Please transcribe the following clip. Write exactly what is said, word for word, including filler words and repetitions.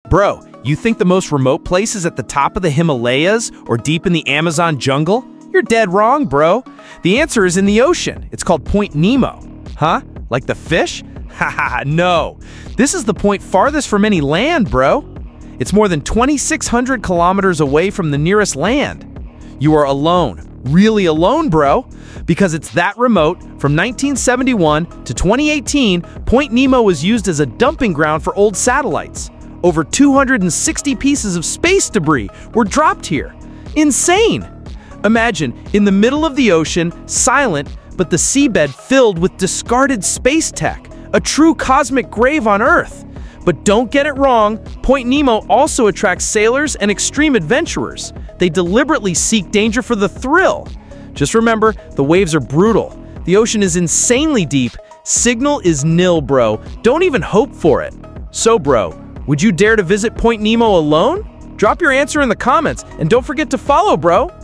Bro, you think the most remote place is at the top of the Himalayas or deep in the Amazon jungle? You're dead wrong, bro. The answer is in the ocean. It's called Point Nemo. Huh? Like the fish? Haha, no. This is the point farthest from any land, bro. It's more than twenty-six hundred kilometers away from the nearest land. You are alone. Really alone, bro. Because it's that remote. From nineteen seventy-one to twenty eighteen, Point Nemo was used as a dumping ground for old satellites. Over two hundred sixty pieces of space debris were dropped here. Insane! Imagine, in the middle of the ocean, silent, but the seabed filled with discarded space tech. A true cosmic grave on Earth. But don't get it wrong, Point Nemo also attracts sailors and extreme adventurers. They deliberately seek danger for the thrill. Just remember, the waves are brutal. The ocean is insanely deep. Signal is nil, bro. Don't even hope for it. So, bro, would you dare to visit Point Nemo alone? Drop your answer in the comments, and don't forget to follow, bro.